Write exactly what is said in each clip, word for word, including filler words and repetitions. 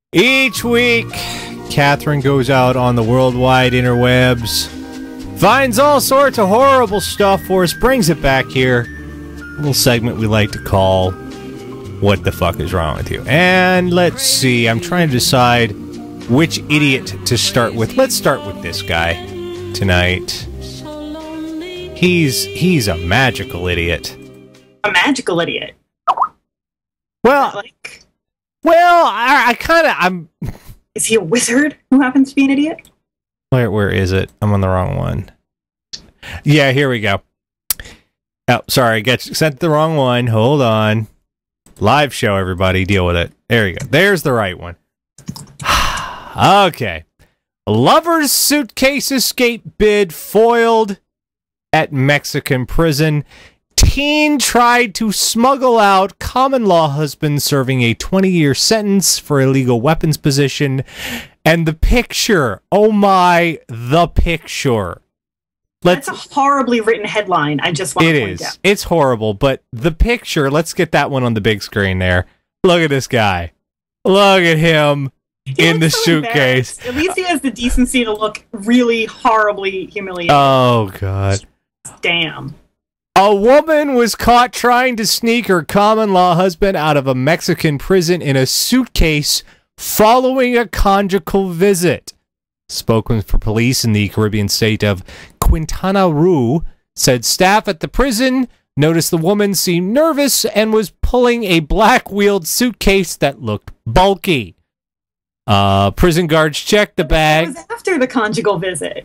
Each week, Catherine goes out on the worldwide interwebs, finds all sorts of horrible stuff for us, brings it back here. A little segment we like to call What the Fuck Is Wrong With You? And let's see, I'm trying to decide which idiot to start with. Let's start with this guy tonight. He's, he's a magical idiot. A magical idiot? Well... Like... Well, I, I kind of, I'm... Is he a wizard who happens to be an idiot? Where, where is it? I'm on the wrong one. Yeah, here we go. Oh, sorry, got sent the wrong one. Hold on. Live show, everybody. Deal with it. There you go. There's the right one. Okay. Lover's suitcase escape bid foiled at Mexican prison. Teen tried to smuggle out common law husband serving a twenty-year sentence for illegal weapons possession. And the picture. Oh my, the picture. Let's, That's a horribly written headline, I just want it to point is. out. It's horrible, but the picture, let's get that one on the big screen there. Look at this guy. Look at him He in the looks so suitcase. embarrassed. At least he has the decency to look really horribly humiliated. Oh, God. Damn. A woman was caught trying to sneak her common-law husband out of a Mexican prison in a suitcase following a conjugal visit. Spokesman for police in the Caribbean state of Quintana Roo said staff at the prison noticed the woman seemed nervous and was pulling a black-wheeled suitcase that looked bulky. Uh, prison guards checked the bag. It was after the conjugal visit.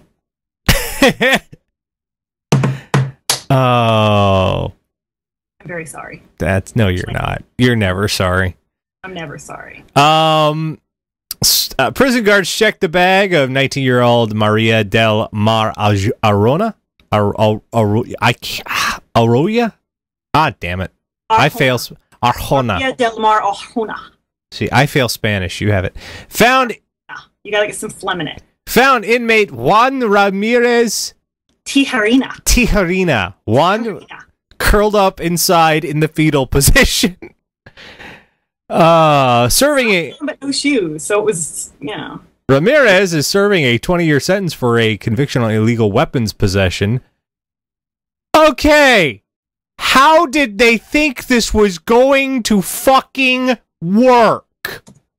Oh. I'm very sorry. That's no, you're not. You're never sorry. I'm never sorry. Um, uh, prison guards checked the bag of nineteen-year-old Maria del Mar Arona. Ar Ar Ar I can't, Arroya? Ah, damn it. Arjona. I fail. Arjona. Maria del Mar Arjona. See, I fail Spanish. You have it. Found. You gotta get some phlegm in it. Found inmate Juan Ramirez Tijarina. Tijarina. Juan Tijarina. curled up inside in the fetal position. Uh, serving a But no shoes, so it was, you know. Ramirez is serving a twenty-year sentence for a conviction on illegal weapons possession. Okay, how did they think this was going to fucking work?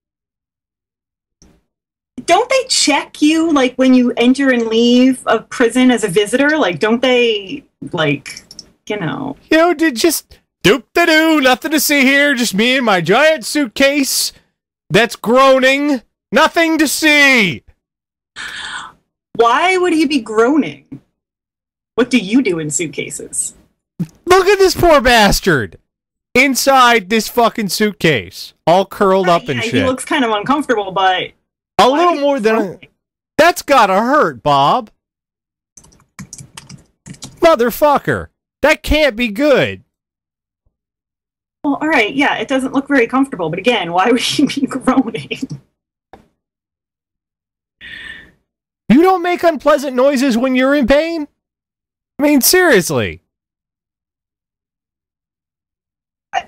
Don't they check you, like, when you enter and leave of prison as a visitor? Like, don't they, like, you know... You know, did just... Doop-da-doo, nothing to see here, just me and my giant suitcase that's groaning. Nothing to see. Why would he be groaning? What do you do in suitcases? Look at this poor bastard inside this fucking suitcase, all curled Right, up and yeah, shit. He looks kind of uncomfortable, but... A little more than... A, that's gotta hurt, Bob. Motherfucker. That can't be good. Well, all right, yeah, it doesn't look very comfortable, but again, why would he be groaning? You don't make unpleasant noises when you're in pain? I mean, seriously. I,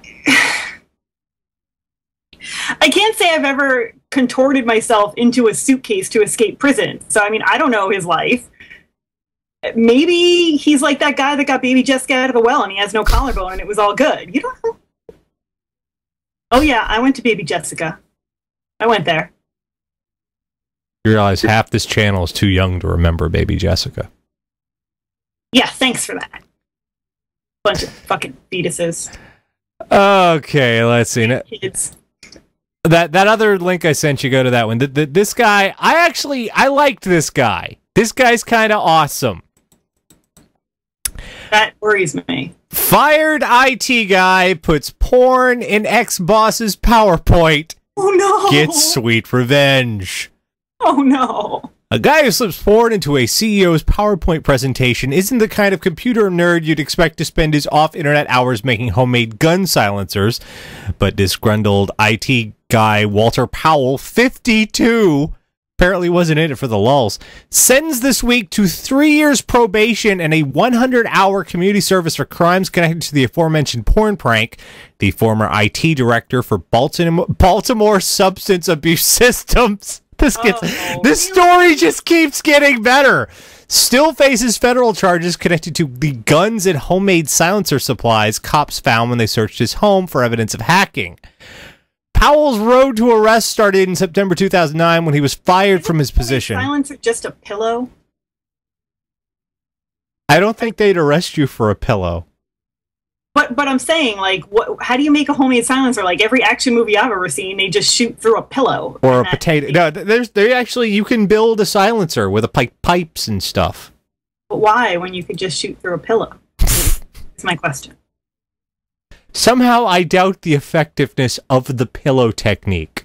I can't say I've ever contorted myself into a suitcase to escape prison, so I mean, I don't know his life. Maybe he's like that guy that got baby Jessica out of the well and he has no collarbone and it was all good. You don't know. Oh yeah, I went to baby Jessica. I went there. You realize half this channel is too young to remember baby Jessica. Yeah, thanks for that. Bunch of fucking fetuses. Okay, let's see. Kids. That that other link I sent you, go to that one. The, the, this guy, I actually, I liked this guy. This guy's kind of awesome. That worries me. Fired I T guy puts porn in ex-boss's PowerPoint. Oh no! Gets sweet revenge. Oh no! A guy who slips porn into a C E O's PowerPoint presentation isn't the kind of computer nerd you'd expect to spend his off-internet hours making homemade gun silencers, but disgruntled I T guy Walter Powell, fifty-two, Apparently wasn't in it for the lulls. Sentenced this week to three years probation and a one hundred hour community service for crimes connected to the aforementioned porn prank. The former I T director for Baltimore, Baltimore Substance Abuse Systems. This gets, Oh, this story just keeps getting better. Still faces federal charges connected to the guns and homemade silencer supplies cops found when they searched his home for evidence of hacking. Powell's road to arrest started in September two thousand nine when he was fired from his position. Silencer just a pillow? I don't think they'd arrest you for a pillow. But but I'm saying, like, what? How do you make a homemade silencer? Like every action movie I've ever seen, they just shoot through a pillow Or a And that- potato. No, there's they actually you can build a silencer with a pipe pipes and stuff. But why when you could just shoot through a pillow? That's my question. Somehow I doubt the effectiveness of the pillow technique.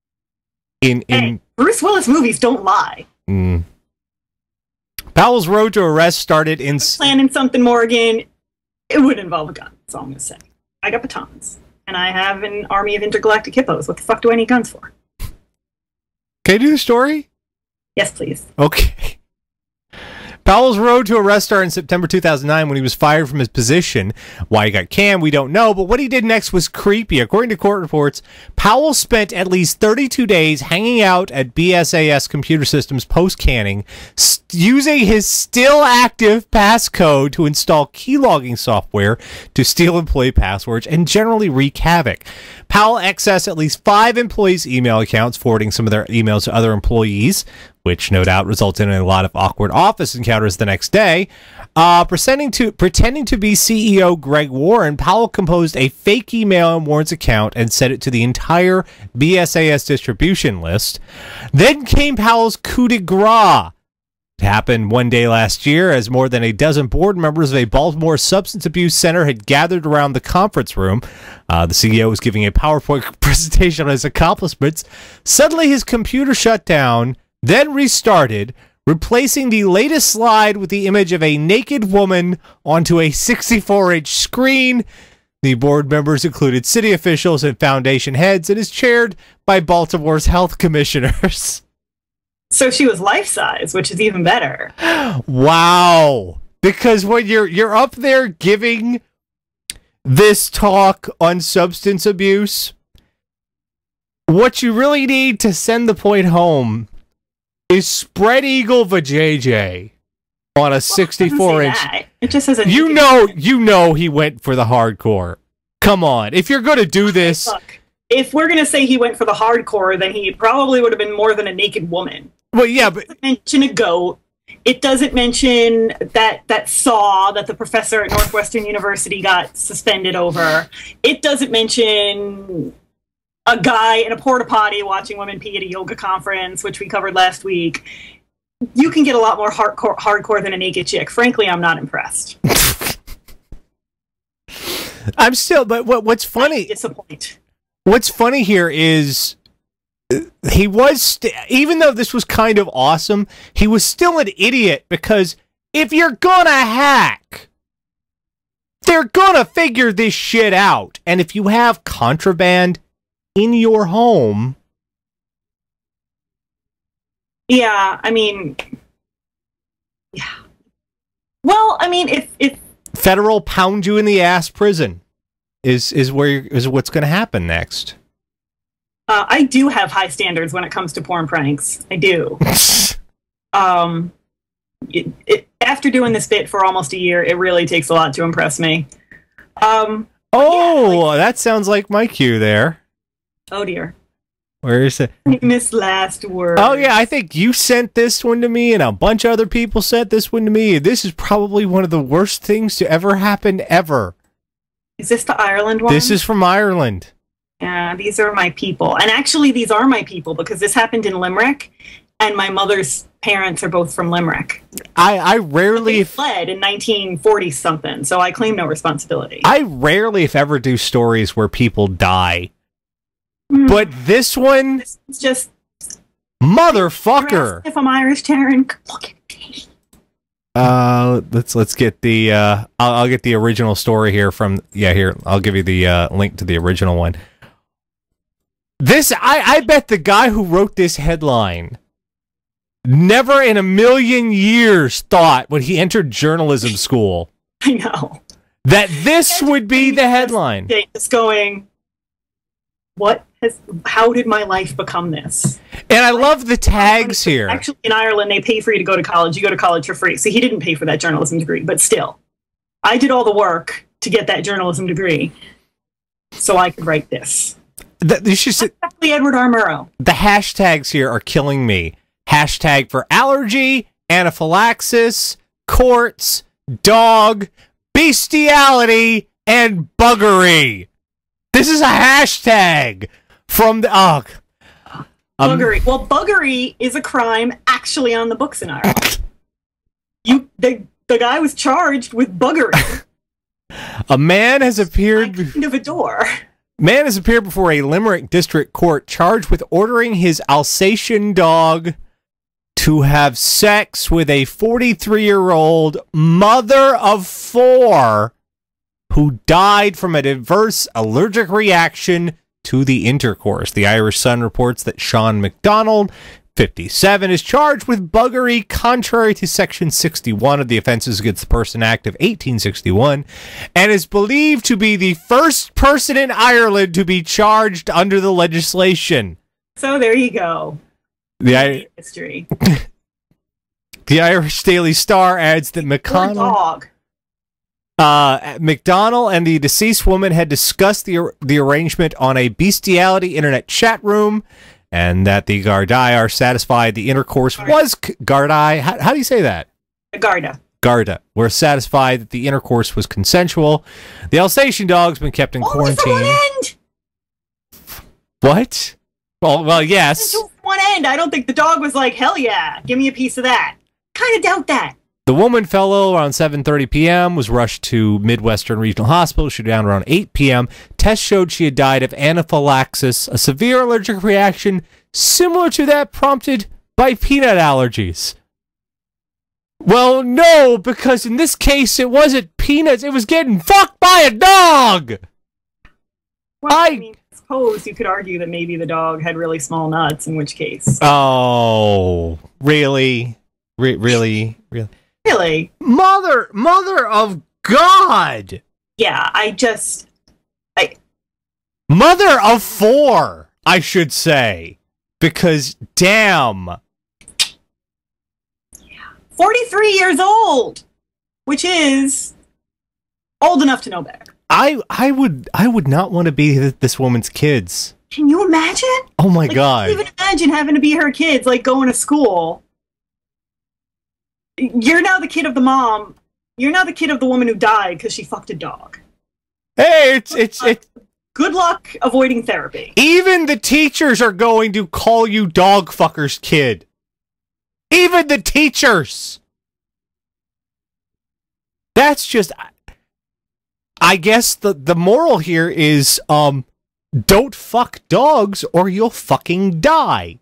In in Hey, Bruce Willis movies don't lie. mm. Powell's road to arrest started in s- Planning something, Morgan, it would involve a gun. That's all I'm gonna say. I got batons, and I have an army of intergalactic hippos. What the fuck do I need guns for? Can I do the story? Yes, please. Okay. Powell's road to arrest started in September two thousand nine when he was fired from his position. Why he got canned, we don't know, but what he did next was creepy. According to court reports, Powell spent at least thirty-two days hanging out at B S A S Computer Systems post-canning, st- using his still active passcode to install keylogging software to steal employee passwords and generally wreak havoc. Powell accessed at least five employees' email accounts, forwarding some of their emails to other employees, which no doubt resulted in a lot of awkward office encounters the next day. Uh, pretending to pretending to be C E O Greg Warren, Powell composed a fake email on Warren's account and sent it to the entire B S A S distribution list. Then came Powell's coup de grace. It happened one day last year as more than a dozen board members of a Baltimore substance abuse center had gathered around the conference room. Uh, the C E O was giving a PowerPoint presentation on his accomplishments. Suddenly his computer shut down, then restarted, replacing the latest slide with the image of a naked woman onto a sixty-four inch screen. The board members included city officials and foundation heads and is chaired by Baltimore's health commissioners. So she was life size, which is even better. Wow. Because when you're you're up there giving this talk on substance abuse, what you really need to send the point home is spread eagle vajayjay on a sixty-four inch. That. It just says a You know, you know he went for the hardcore. Come on. If you're going to do this, Look, if we're gonna say he went for the hardcore, then he probably would have been more than a naked woman. well, yeah, but Mention a goat. It doesn't mention that that saw that the professor at Northwestern University got suspended over. It doesn't mention a guy in a porta potty watching women pee at a yoga conference, which we covered last week. You can get a lot more hardcore, hardcore than a naked chick. Frankly, I'm not impressed. I'm still, but what what's funny, Disappoint. what's funny here is uh, he was, st- even though this was kind of awesome, he was still an idiot because if you're gonna hack, they're gonna figure this shit out. And if you have contraband in your home, Yeah, I mean, yeah. Well, I mean, if if federal pound you in the ass prison is is where you're, is what's going to happen next. uh, I do have high standards when it comes to porn pranks, I do. um, it, it, after doing this bit for almost a year, it really takes a lot to impress me. Um, Oh, yeah, like- that sounds like my cue there. oh dear, Where is it? famous last word. Oh yeah, I think you sent this one to me, and a bunch of other people sent this one to me. This is probably one of the worst things to ever happen ever. Is this the Ireland one? This is from Ireland. Yeah, these are my people, and actually, these are my people because this happened in Limerick, and my mother's parents are both from Limerick. I I But rarely, they if, fled in nineteen forty something, so I claim no responsibility. I rarely, if ever, do stories where people die. Hmm. But this one, This is just motherfucker. if I'm Irish, Taryn, look at me. Uh, let's let's get the uh, I'll, I'll get the original story here from yeah here I'll give you the uh, link to the original one. This I I bet the guy who wrote this headline never in a million years thought when he entered journalism school I know. that this would be the headline. Just going, what has, how did my life become this? And I love the tags here. Actually, in Ireland, they pay for you to go to college. You go to college for free. So he didn't pay for that journalism degree, but still, I did all the work to get that journalism degree so I could write this. The, you should say, exactly Edward R. Murrow. The hashtags here are killing me. Hashtag for allergy, anaphylaxis, courts, dog, bestiality, and buggery. This is a hashtag from the... Oh, um, buggery. Well, buggery is a crime actually on the books in Ireland. You, the, the guy was charged with buggery. A man has appeared... Kind of a door. Man has appeared before a Limerick district court charged with ordering his Alsatian dog to have sex with a forty-three-year-old mother of four who died from an adverse allergic reaction to the intercourse. The Irish Sun reports that Sean McDonald, fifty-seven, is charged with buggery contrary to Section sixty-one of the Offences Against the Person Act of eighteen sixty-one, and is believed to be the first person in Ireland to be charged under the legislation. So there you go. The I- history. The Irish Daily Star adds that McConnell, dog. Uh, McDonnell and the deceased woman had discussed the the arrangement on a bestiality internet chat room, and that the Gardaí are satisfied the intercourse Garda. was c- Gardaí. How, how do you say that? Garda. Garda were satisfied that the intercourse was consensual. The Alsatian dog's been kept in Only quarantine. For one end. What? Well, well, yes. One end. I don't think the dog was like, hell yeah, give me a piece of that. Kind of doubt that. The woman fell ill around seven thirty p.m., was rushed to Midwestern Regional Hospital. She died around eight p.m. Tests showed she had died of anaphylaxis, a severe allergic reaction similar to that prompted by peanut allergies. Well, no, because in this case, it wasn't peanuts. It was getting fucked by a dog! Well, I, I mean, I suppose you could argue that maybe the dog had really small nuts, in which case... Oh, really? Re- really? Really? Really? Mother, mother of God! Yeah, I just... I. Mother of four, I should say. Because, damn. forty-three years old! Which is old enough to know better. I, I would I would not want to be th- this woman's kids. Can you imagine? Oh my like, God. Can you even imagine having to be her kids, like going to school? You're now the kid of the mom. You're now the kid of the woman who died because she fucked a dog. Hey, it's it's it's. Good luck avoiding therapy. Even the teachers are going to call you dog fucker's kid. Even the teachers. That's just. I guess the the moral here is um, don't fuck dogs or you'll fucking die.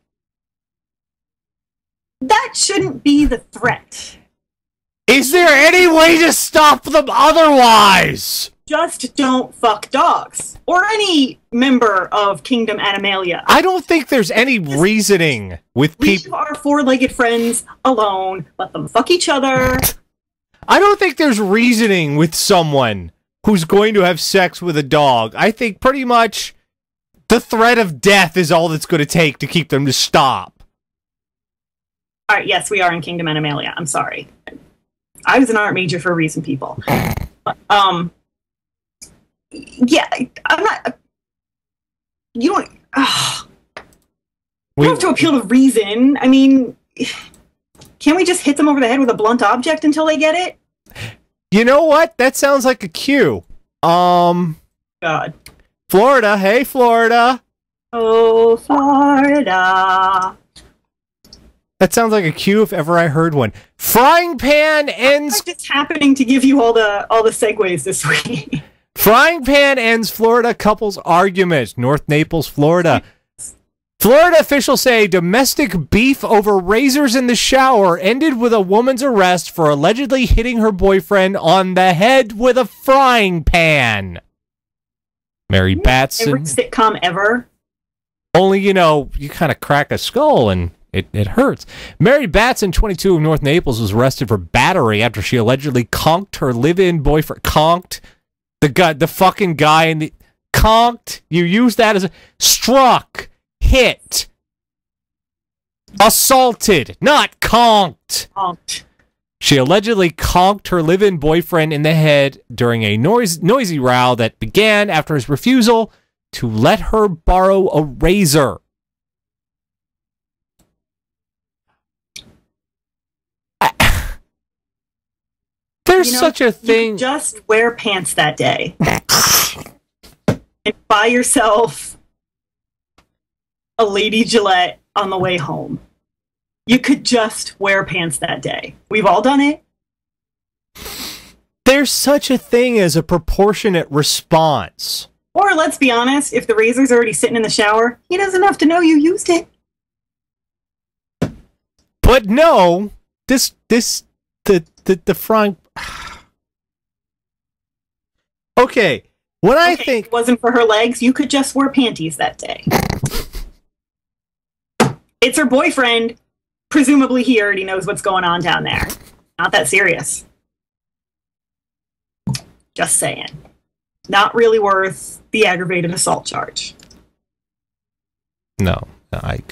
That shouldn't be the threat. Is there any way to stop them otherwise? Just don't fuck dogs. Or any member of Kingdom Animalia. I don't think there's any Just reasoning with people. Leave our four-legged friends alone. Let them fuck each other. I don't think there's reasoning with someone who's going to have sex with a dog. I think pretty much the threat of death is all that's going to take to keep them to stop. All right, yes, we are in Kingdom Animalia. I'm sorry. I was an art major for a reason, people. um, yeah, I'm not. You don't. Uh, we, you don't have to appeal to reason. I mean, can't we just hit them over the head with a blunt object until they get it? You know what? That sounds like a cue. Um, God. Florida. Hey, Florida. Oh, Florida. That sounds like a cue if ever I heard one. Frying pan ends. I'm just happening to give you all the all the segues this week. Frying pan ends Florida couple's argument. North Naples, Florida. Florida officials say domestic beef over razors in the shower ended with a woman's arrest for allegedly hitting her boyfriend on the head with a frying pan. Mary Batson. Every sitcom ever. Only, you know, you kind of crack a skull and It, it hurts. Mary Batson, twenty-two, of North Naples, was arrested for battery after she allegedly conked her live-in boyfriend. Conked? The guy, the fucking guy in the... Conked? You use that as a... Struck. Hit. Assaulted. Not conked. Conked. She allegedly conked her live-in boyfriend in the head during a noise, noisy row that began after his refusal to let her borrow a razor. There's you know, such a thing. You just wear pants that day. And buy yourself a Lady Gillette on the way home. You could just wear pants that day. We've all done it. There's such a thing as a proportionate response. Or let's be honest, if the razor's already sitting in the shower, he doesn't have to know you used it. But no, this, this, the, the, the front... Okay, when I okay, think... if it wasn't for her legs, you could just wear panties that day. It's her boyfriend. Presumably he already knows what's going on down there. Not that serious. Just saying. Not really worth the aggravated assault charge. No, I...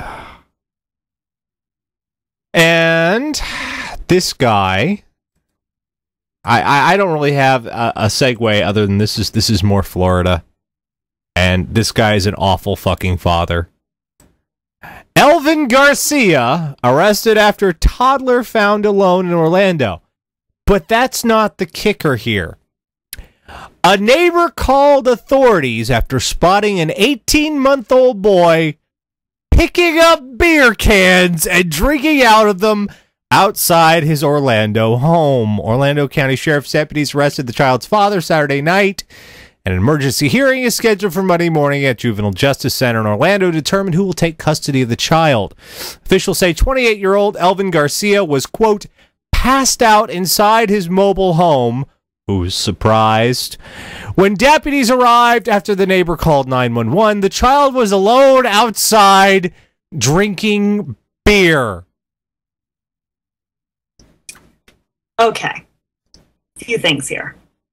And this guy... I, I, I don't really have a, a segue other than this is this is more Florida. And this guy is an awful fucking father. Elvin Garcia arrested after toddler found alone in Orlando. But that's not the kicker here. A neighbor called authorities after spotting an eighteen-month-old boy picking up beer cans and drinking out of them outside his Orlando home. Orlando County Sheriff's deputies arrested the child's father Saturday night. An emergency hearing is scheduled for Monday morning at Juvenile Justice Center in Orlando to determine who will take custody of the child. Officials say twenty-eight-year-old Elvin Garcia was, quote, passed out inside his mobile home. Who's surprised? When deputies arrived after the neighbor called nine one one, the child was alone outside drinking beer. Okay. A few things here.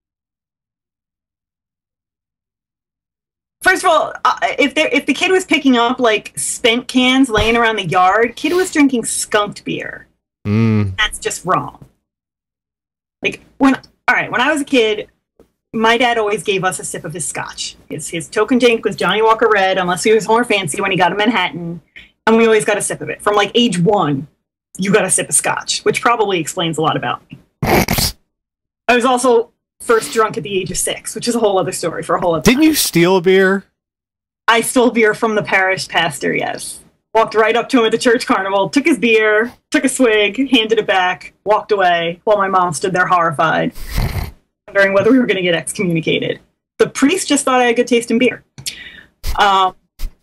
First of all, uh, if there, if the kid was picking up like spent cans laying around the yard, kid was drinking skunked beer. Mm. That's just wrong. Like when, all right, when I was a kid, my dad always gave us a sip of his scotch. His his token drink was Johnny Walker Red, unless he was more fancy when he got a Manhattan, and we always got a sip of it. From like age one, you got a sip of scotch, which probably explains a lot about me. I was also first drunk at the age of six, which is a whole other story for a whole other Didn't time. you steal a beer? I stole beer from the parish pastor, yes. Walked right up to him at the church carnival, took his beer, took a swig, handed it back, walked away, while my mom stood there horrified, wondering whether we were going to get excommunicated. The priest just thought I had good taste in beer. Um,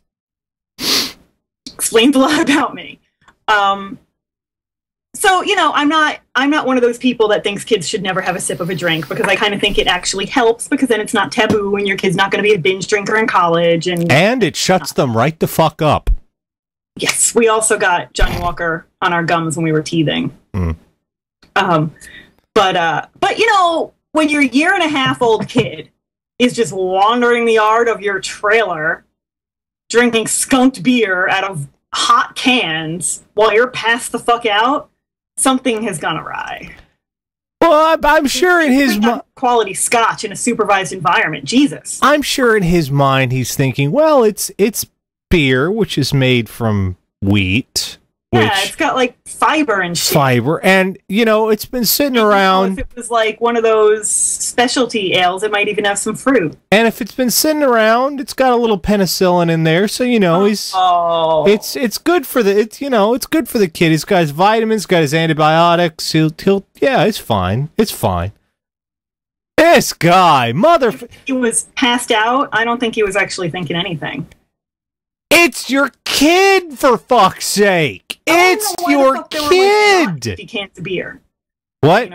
explains a lot about me. Um, so, you know, I'm not I'm not one of those people that thinks kids should never have a sip of a drink, because I kind of think it actually helps, because then it's not taboo and your kid's not going to be a binge drinker in college. And And it shuts them right the fuck up. yes, we also got Johnny Walker on our gums when we were teething. Mm. Um, but, uh, but, you know, when your year and a half old kid is just wandering the yard of your trailer, drinking skunked beer out of hot cans while you're passed the fuck out, something has gone awry. Well, I'm, I'm sure in his mind, quality scotch in a supervised environment. Jesus. I'm sure in his mind he's thinking, well, it's it's beer, which is made from wheat, Yeah, which it's got like fiber and shit. fiber, and you know it's been sitting You know, around. if it was like one of those specialty ales, it might even have some fruit. And if it's been sitting around, it's got a little penicillin in there, so you know he's. Oh, It's it's good for the it's you know it's good for the kid. He's got his vitamins, got his antibiotics. He'll he'll yeah, it's fine. It's fine. This guy, mother. he was passed out. I don't think he was actually thinking anything. It's your kid, for fuck's sake! It's I don't know why your the fuck there were, like, kid. fifty cans of beer. What?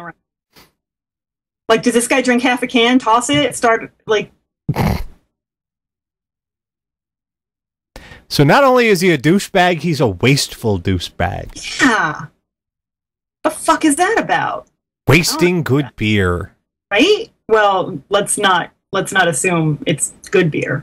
Like, does this guy drink half a can, toss it, start like? So not only is he a douchebag, he's a wasteful douchebag. Yeah. The fuck is that about? Wasting good beer. Right? Well, let's not let's not assume it's good beer.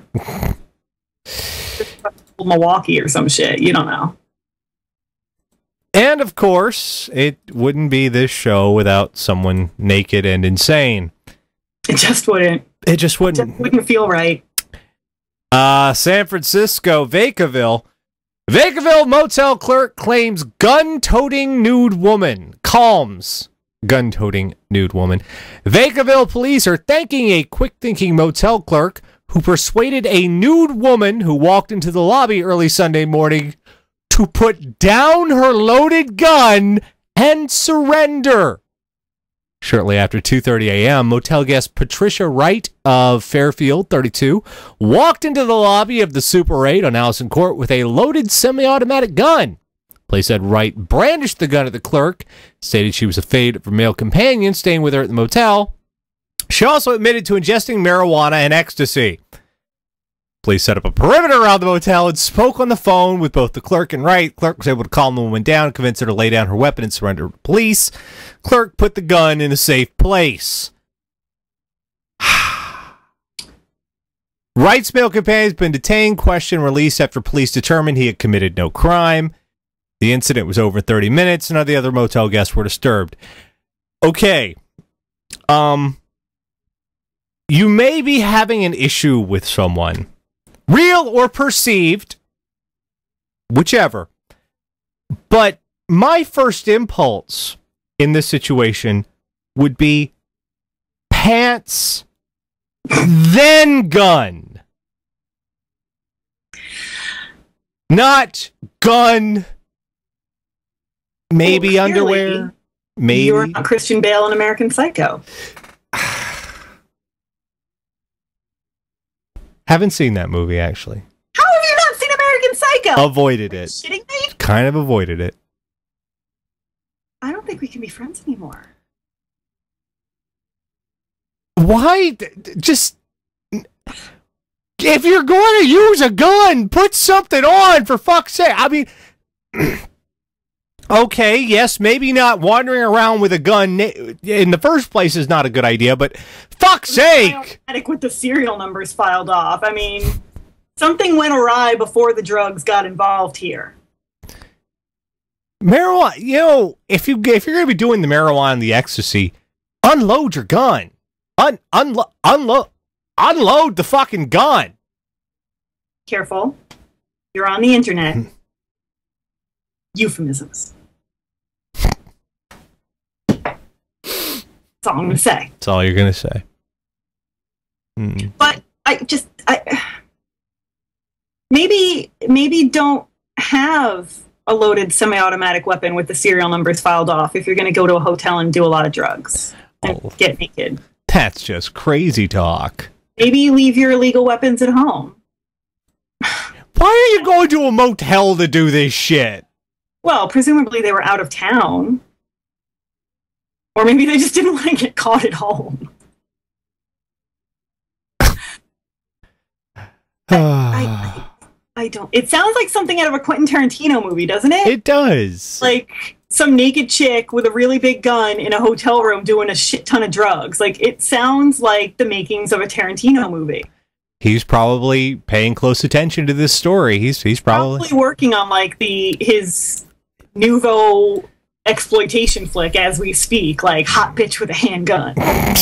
Milwaukee or some shit. You don't know. And of course, it wouldn't be this show without someone naked and insane. It just wouldn't. It just wouldn't. It just wouldn't feel right. Uh, San Francisco, Vacaville. Vacaville motel clerk claims gun-toting nude woman. Calms gun-toting nude woman. Vacaville police are thanking a quick-thinking motel clerk who persuaded a nude woman who walked into the lobby early Sunday morning to put down her loaded gun and surrender. Shortly after two thirty a.m., motel guest Patricia Wright of Fairfield, thirty-two, walked into the lobby of the Super eight on Allison Court with a loaded semi-automatic gun. Police said Wright brandished the gun at the clerk, stated she was afraid of her male companion staying with her at the motel. She also admitted to ingesting marijuana and ecstasy. Police set up a perimeter around the motel and spoke on the phone with both the clerk and Wright. Clerk was able to calm the woman down, convince her to lay down her weapon and surrender to police. Clerk put the gun in a safe place. Wright's male companion has been detained, questioned, released after police determined he had committed no crime. The incident was over thirty minutes. None of the other motel guests were disturbed. Okay. Um, you may be having an issue with someone. Real or perceived, whichever. But my first impulse in this situation would be pants, then gun. Not gun, maybe well, underwear, maybe. You're not Christian Bale in American Psycho. Haven't seen that movie, actually. How have you not seen American Psycho? Avoided it. Are you kidding me? Kind of avoided it. I don't think we can be friends anymore. Why? Just... If you're going to use a gun, put something on, for fuck's sake. I mean... Okay, yes, maybe not wandering around with a gun in the first place is not a good idea, but fuck's sake! With the serial numbers filed off. I mean, something went awry before the drugs got involved here. Marijuana, you know, if, you, if you're going to be doing the marijuana and the ecstasy, unload your gun. Un, unlo unlo unload the fucking gun. Careful. You're on the internet. Euphemisms. That's all I'm going to say. That's all you're going to say. Mm. But I just, I maybe, maybe don't have a loaded semi-automatic weapon with the serial numbers filed off if you're going to go to a hotel and do a lot of drugs and oh, get naked. That's just crazy talk. Maybe you leave your illegal weapons at home. Why are you going to a motel to do this shit? Well, presumably they were out of town. Or maybe they just didn't want to get caught at home. I, I, I don't... It sounds like something out of a Quentin Tarantino movie, doesn't it? It does. Like some naked chick with a really big gun in a hotel room doing a shit ton of drugs. Like, it sounds like the makings of a Tarantino movie. He's probably paying close attention to this story. He's he's probably, probably working on like the his nouveau exploitation flick as we speak, like hot bitch with a handgun.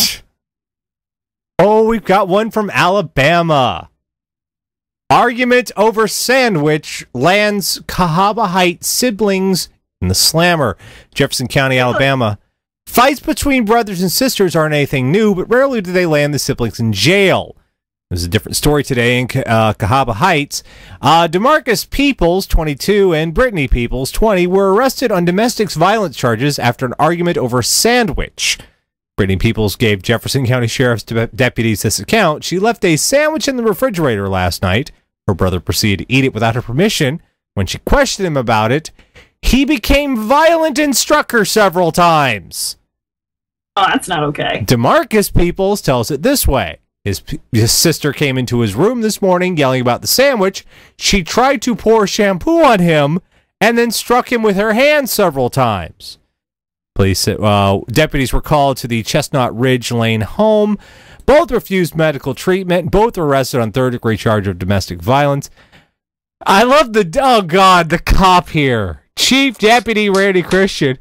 Oh, we've got one from Alabama. Argument over sandwich lands Cahaba Heights siblings in the slammer. Jefferson County, Alabama. Fights between brothers and sisters aren't anything new, but rarely do they land the siblings in jail. There's a different story today in uh, Cahaba Heights. Uh, DeMarcus Peoples, twenty-two, and Brittany Peoples, twenty, were arrested on domestic violence charges after an argument over a sandwich. Brittany Peoples gave Jefferson County Sheriff's de deputies this account. She left a sandwich in the refrigerator last night. Her brother proceeded to eat it without her permission. When she questioned him about it, he became violent and struck her several times. Oh, that's not okay. DeMarcus Peoples tells it this way. His, his sister came into his room this morning yelling about the sandwich. She tried to pour shampoo on him and then struck him with her hand several times. Police uh, deputies were called to the Chestnut Ridge Lane home. Both refused medical treatment. Both were arrested on third-degree charge of domestic violence. I love the, oh God, the cop here. Chief Deputy Randy Christian.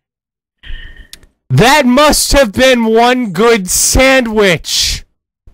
That must have been one good sandwich.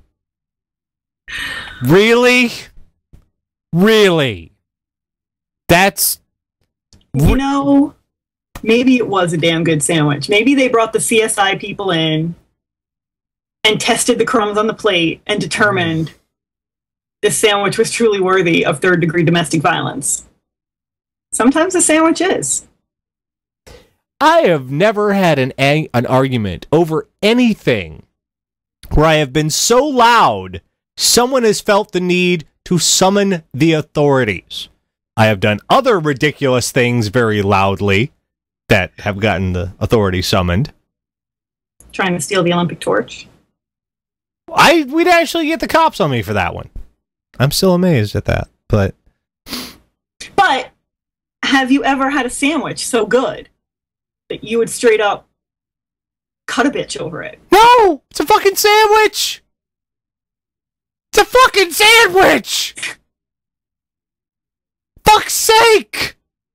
Really? Really? That's... You know, maybe it was a damn good sandwich. Maybe they brought the C S I people in and tested the crumbs on the plate and determined this sandwich was truly worthy of third-degree domestic violence. Sometimes a sandwich is. I have never had an an argument over anything where I have been so loud someone has felt the need to summon the authorities. I have done other ridiculous things very loudly that have gotten the authorities summoned. Trying to steal the Olympic torch. I we'd actually get the cops on me for that one. I'm still amazed at that, but But have you ever had a sandwich so good that you would straight up cut a bitch over it? No! It's a fucking sandwich! It's a fucking sandwich! Fuck's sake!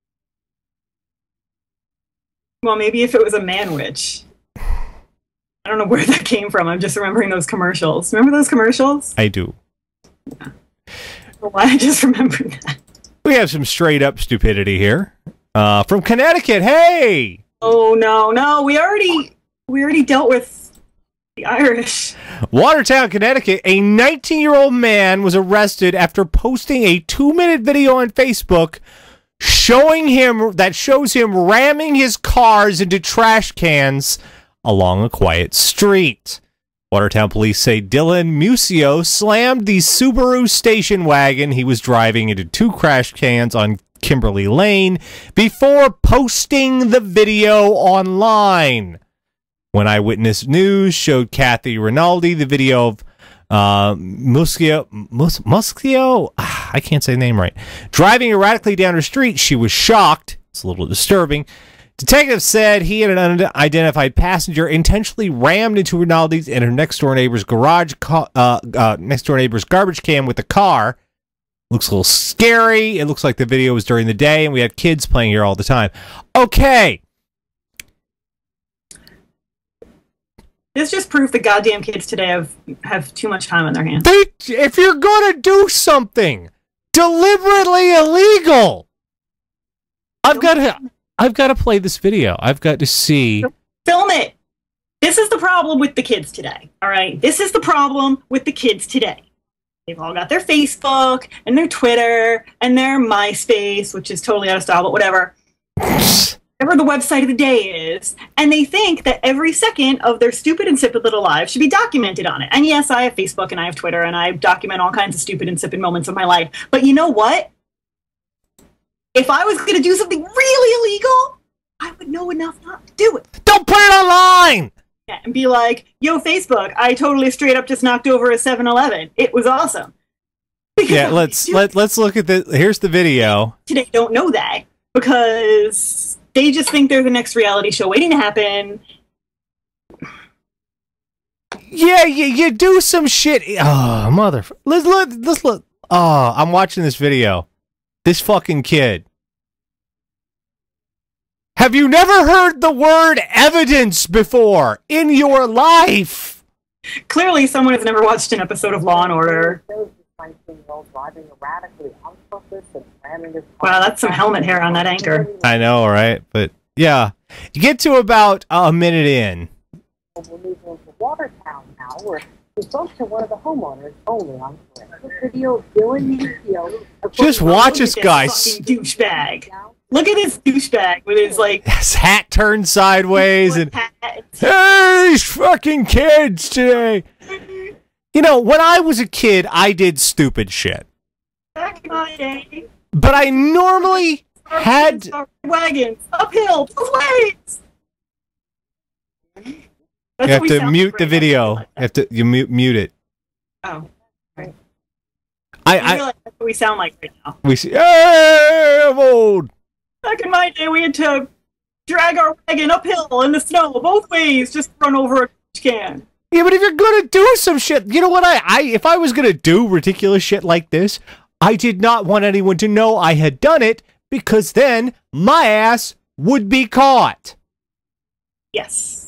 Well, maybe if it was a manwich. I don't know where that came from. I'm just remembering those commercials. Remember those commercials? I do. Yeah. Why I just remembered that. We have some straight up stupidity here. Uh, from Connecticut, hey! Oh no, no, we already we already dealt with the Irish. Watertown, Connecticut, a nineteen-year-old man was arrested after posting a two-minute video on Facebook showing him that shows him ramming his cars into trash cans along a quiet street. Watertown police say Dylan Musio slammed the Subaru station wagon he was driving into two trash cans on Kimberly Lane before posting the video online. When Eyewitness News showed Kathy Rinaldi the video of uh, Muscio, Mus Muscio, ah, I can't say the name right, driving erratically down her street, she was shocked. It's a little disturbing. Detectives said he and an unidentified passenger intentionally rammed into Rinaldi's and her next-door neighbor's garage, uh, uh, next-door neighbor's garbage can with the car. Looks a little scary. It looks like the video was during the day, and we had kids playing here all the time. Okay. This just proves the goddamn kids today have have too much time on their hands. They, if you're gonna do something deliberately illegal, I've got to, I've got to play this video. I've got to see. Film it. This is the problem with the kids today. All right. This is the problem with the kids today. They've all got their Facebook and their Twitter and their MySpace, which is totally out of style, but whatever. Whatever the website of the day is, and they think that every second of their stupid, insipid little lives should be documented on it. And yes, I have Facebook and I have Twitter, and I document all kinds of stupid, insipid moments of my life. But you know what? If I was going to do something really illegal, I would know enough not to do it. Don't put it online! Yeah, and be like, yo, Facebook, I totally straight up just knocked over a seven eleven. It was awesome. Because yeah, let's let, let's look at the, here's the video. Today don't know that, because they just think they're the next reality show waiting to happen. Yeah, you, you do some shit. Oh, mother. Let's look. Let's look. Oh, I'm watching this video. This fucking kid. Have you never heard the word evidence before in your life? Clearly, someone has never watched an episode of Law and Order. Wow, that's some helmet hair on that anchor. I know, right? But yeah, you get to about a minute in. We're moving into Watertown now, where we spoke to one of the homeowners only on this video. Dylan Musio. Just watch this guy. Fucking douchebag. Look at this douchebag with his like his hat turned sideways and hey, these fucking kids today. You know, when I was a kid, I did stupid shit. Back in my day. But I normally had wagons uphill both ways. You have to mute the video. You have to you mute mute it. Oh, right. I, I I realize that's what we sound like right now. we see. Hey, I'm old. Back in my day, we had to drag our wagon uphill in the snow both ways just to run over a can. Yeah, but if you're gonna do some shit, you know what? I, I if I was gonna do ridiculous shit like this, I did not want anyone to know I had done it because then my ass would be caught. Yes.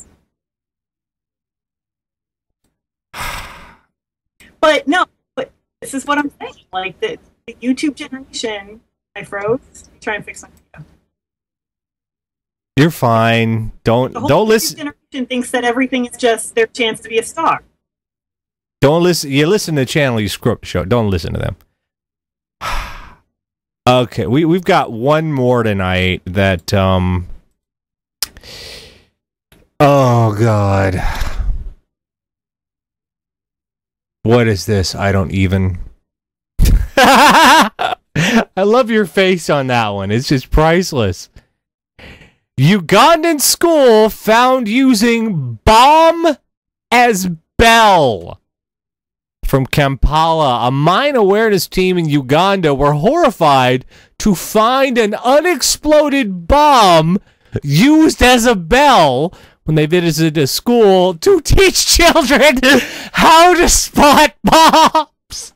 But no, but this is what I'm saying. Like the, the YouTube generation, I froze. Try and fix my video. You're fine. Don't The whole don't YouTube listen. generation thinks that everything is just their chance to be a star. Don't listen. You listen to the channel, you screw up the show. Don't listen to them. Okay, we we've got one more tonight that um. Oh God. What is this? I don't even. I love your face on that one. It's just priceless. Ugandan school found using bomb as bell. From Kampala, a mine awareness team in Uganda were horrified to find an unexploded bomb used as a bell when they visited a school to teach children how to spot bombs.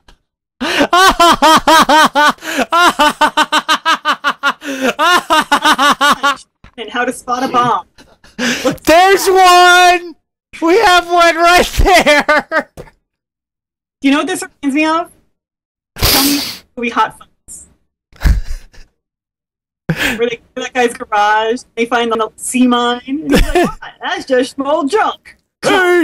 And how to spot a bomb. There's one! We have one right there! Do you know what this reminds me of? Tell me the movie Hot Fuzz. Where they go to that guy's garage, they find the sea mine, and he's like, what? That's just small junk. Yeah.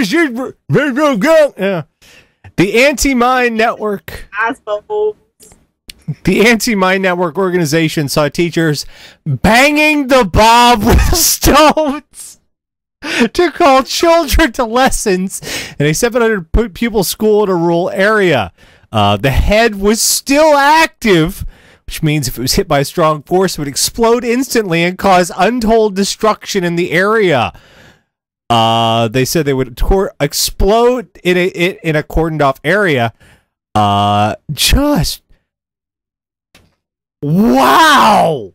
The Anti-Mine Network. Asshole. The Anti-Mine Network organization saw teachers banging the bomb with stones to call children to lessons in a seven hundred pupil school in a rural area. Uh, the head was still active, which means if it was hit by a strong force, it would explode instantly and cause untold destruction in the area. Uh, they said they would tor- explode in a in a cordoned off area. Uh, just wow!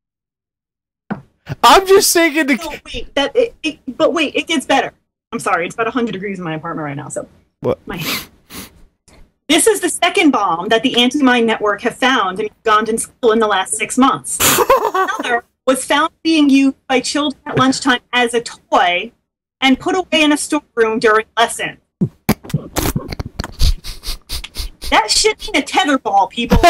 I'm just thinking. The No, wait, that it, it, but wait, it gets better. I'm sorry, it's about one hundred degrees in my apartment right now. So what? My this is the second bomb that the Anti-Mine Network have found in Ugandan school in the last six months. Another was found being used by children at lunchtime as a toy and put away in a storeroom during lesson. That shit ain't a tetherball, people.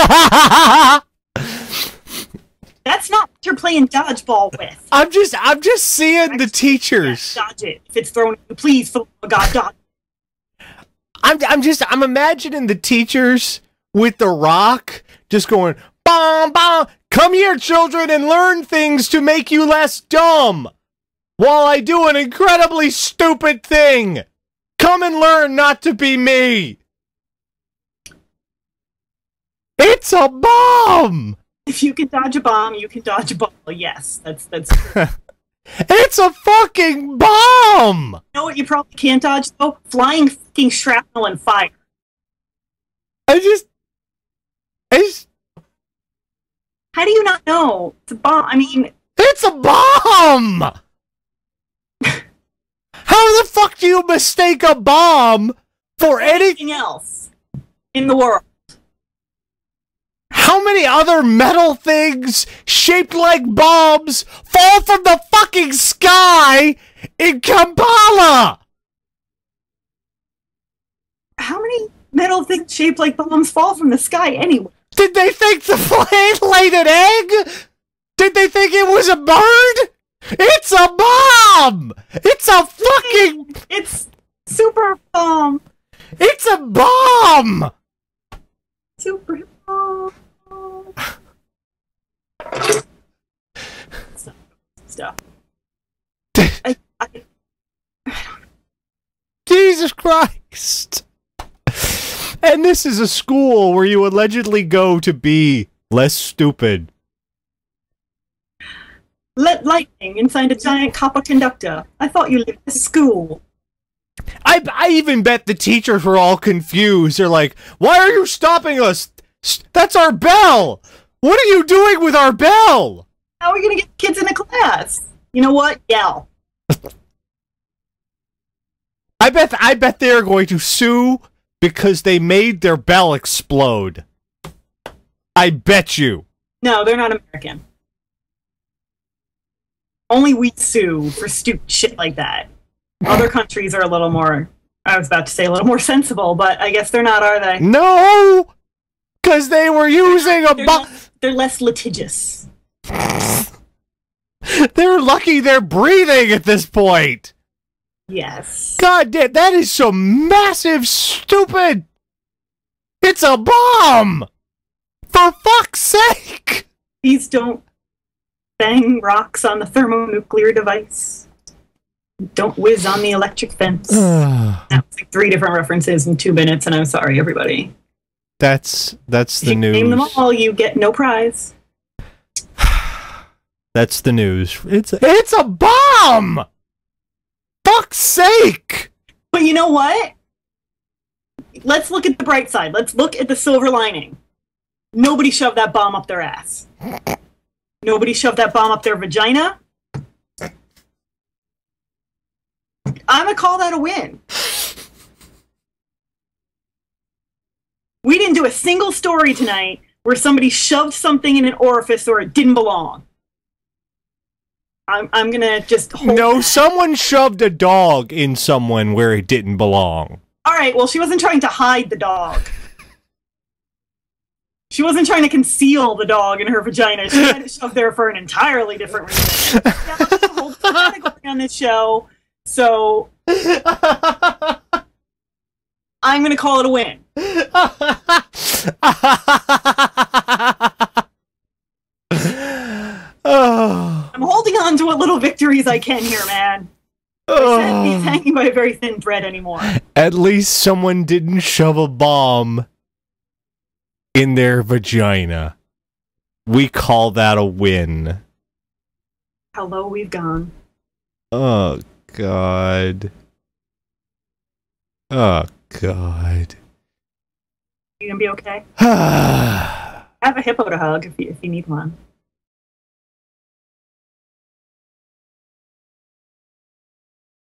That's not what you're playing dodgeball with. I'm just, I'm just seeing the Actually, teachers. yeah, dodge it. If it's thrown at you, please, for the God, dodge it. I'm, I'm just, I'm imagining the teachers with the rock just going, bom, bom, come here, children, and learn things to make you less dumb. While I do an incredibly stupid thing. Come and learn not to be me. It's a bomb. If you can dodge a bomb, you can dodge a ball. Yes, that's that's true. It's a fucking bomb. You know what you probably can't dodge though? Flying fucking shrapnel and fire. I just, I just, How do you not know? It's a bomb. I mean, it's a bomb. How the fuck do you mistake a bomb for anything? anything else in the world? How many other metal things shaped like bombs fall from the fucking sky in Kampala? How many metal things shaped like bombs fall from the sky anyway? Did they think the plane laid an egg? Did they think it was a bird? It's a bomb! It's a fucking... It's super bomb. It's a bomb! Super bomb. Stuff. I, I, Jesus Christ! And this is a school where you allegedly go to be less stupid. Let lightning inside a giant copper conductor. I thought you lived in a school. I, I even bet the teachers were all confused. They're like, why are you stopping us? That's our bell. What are you doing with our bell? How are we going to get kids into class? You know what? Yell. I bet I bet they're going to sue because they made their bell explode. I bet you. No, they're not American. Only we sue for stupid shit like that. Other countries are a little more, I was about to say a little more sensible, but I guess they're not, are they? No! Because they were using a they're, bu- less, they're less litigious. They're lucky they're breathing at this point. Yes. God damn, that is so massive stupid. It's a bomb! For fuck's sake! Please don't bang rocks on the thermonuclear device. Don't whiz on the electric fence. That was like three different references in two minutes, and I'm sorry, everybody. That's that's the if you news. Name them all, you get no prize. That's the news. It's a, it's a bomb! Fuck's sake! But you know what? Let's look at the bright side. Let's look at the silver lining. Nobody shoved that bomb up their ass. Nobody shoved that bomb up their vagina. I'm gonna call that a win. We didn't do a single story tonight where somebody shoved something in an orifice or it didn't belong. I'm, I'm gonna just hold No, that. someone shoved a dog in someone where it didn't belong. All right, well, she wasn't trying to hide the dog. She wasn't trying to conceal the dog in her vagina. She had it shoved there for an entirely different reason. Yeah, let's put a whole category on this show, so I'm gonna call it a win. Oh. I'm holding on to what little victories I can here, man. Oh. I said he's hanging by a very thin thread anymore. At least someone didn't shove a bomb in their vagina. We call that a win. How low we've gone. Oh, God. Oh, God. You gonna be okay? Have a hippo to hug if you, if you need one.